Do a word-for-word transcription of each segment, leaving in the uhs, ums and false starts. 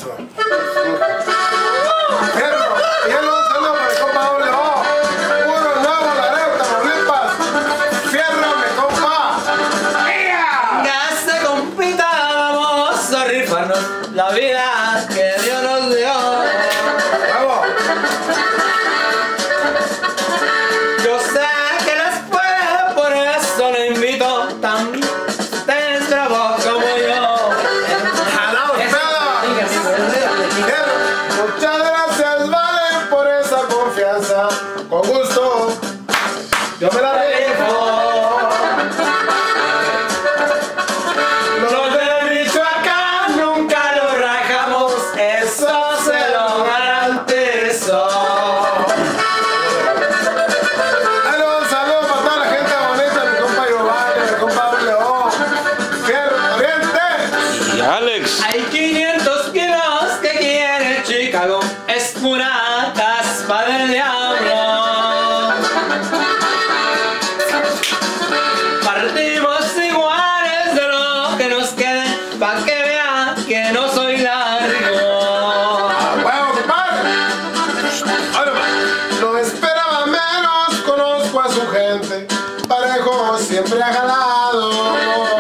eso. Fierro, y él un saludo para el compa doble O. Puro nuevo, Laredo, Tamaulipas. Fierro, mi compa. Gasta, compita, vamos a rifarnos la vida que Dios nos dio. Bravo. Yo sé que las puede, por eso lo invito. También tienes bravo como yo. Jalao, muchas gracias, Vale, por esa confianza. Con gusto, yo me la rifo. Los del Michoacán nunca lo rajamos, eso se lo garantizo. Dale un saludo para toda la gente bonita, mi compa Giovanni, mi compa doble O. Fierro, Oriente. Y Alex. Hay quinientos kilos que quiere Chicago, es pura caspa del diablo. Partimos iguales de lo que nos quede, pa' que vean que no soy largo. ¡Huevo, compadre! Ahora va. No esperaba menos, conozco a su gente. Parejo siempre ha jalado.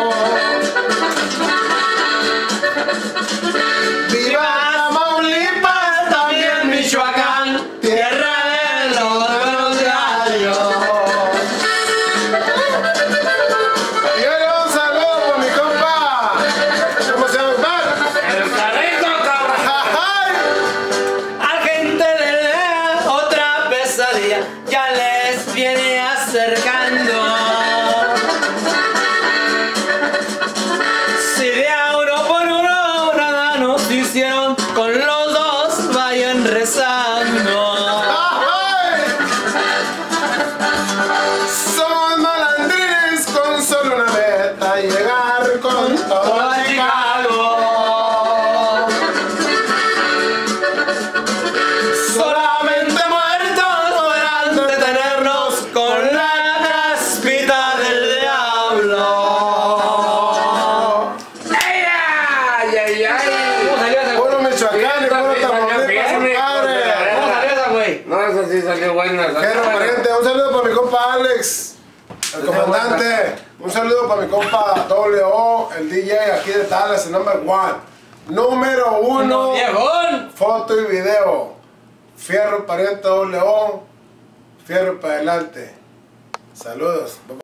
¡Viva Tamaulipas! También Michoacán, tierra de los buenos gallos. Y ahora un saludo por mi compa. ¿Cómo se llama, compadre? El carrito, cabrón. ¡Ay! Al gente le da otra pesadilla, ya les viene acercando. Si de a uno por uno nada nos hicieron, con los dos vayan rezando. ¡Ay! Somos malandrines con solo una meta, llegar con todo a Chicago. Solamente muertos podrán detenernos con la caspita del diablo. ¡Ay, ay, ay, ay! ¿Cómo salió esa, güey? Puro Michoacán y puro Tamaulipas, compadre. ¿Cómo salió esa, güey? No, eso sí salió buena. salió Fierro, buena. pariente, un saludo para mi compa Alex, el comandante. Un saludo para mi compa doble O, el D J aquí de Dallas, el number one. Número uno, ¡Viejón! foto y video. Fierro, pariente doble O. Fierro para adelante. Saludos.